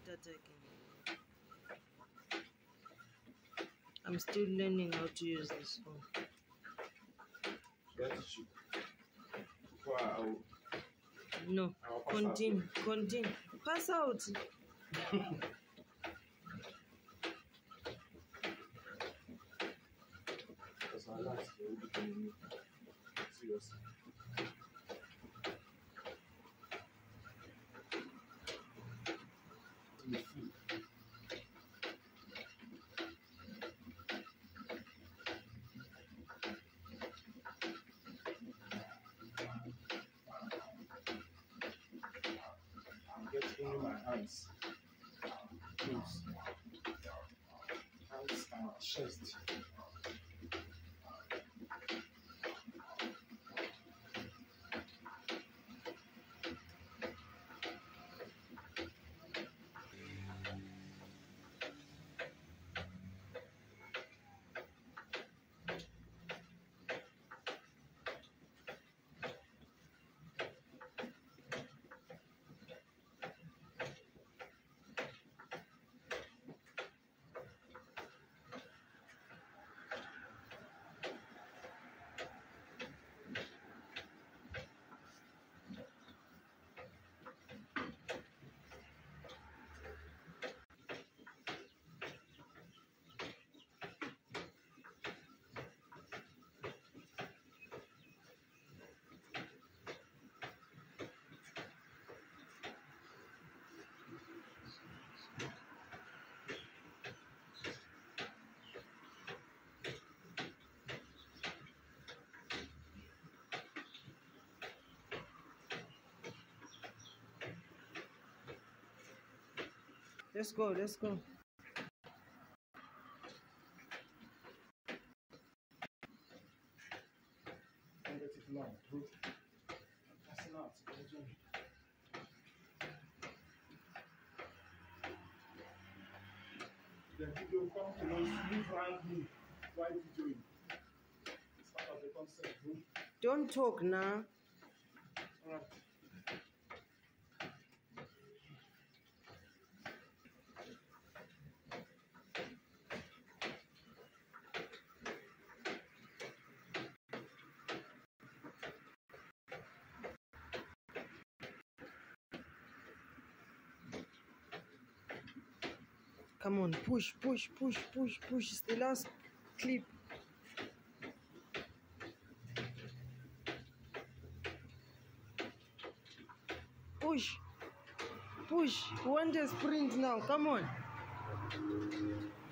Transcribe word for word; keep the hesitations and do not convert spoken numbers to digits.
start attacking. I'm still learning how to use this phone. No, continue, continue. Pass out. Because I like to seriously. Get only my hands, close, hands and chest. Let's go, let's go. Don't get it long, bro. Passing out. The video come to us, move around me while videoing. It's part of the concept, bro. Don't talk now. Alright. Come on, push, push, push, push, push. It's the last clip. Push, push. We want a sprint now. Come on.